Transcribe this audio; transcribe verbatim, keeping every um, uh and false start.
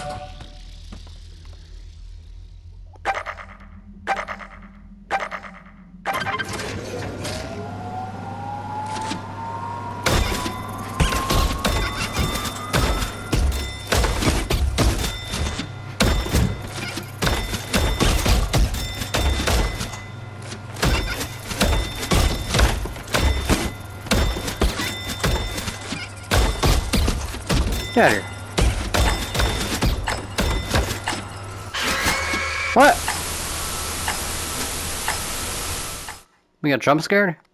Get out of here. What? We got jump scared?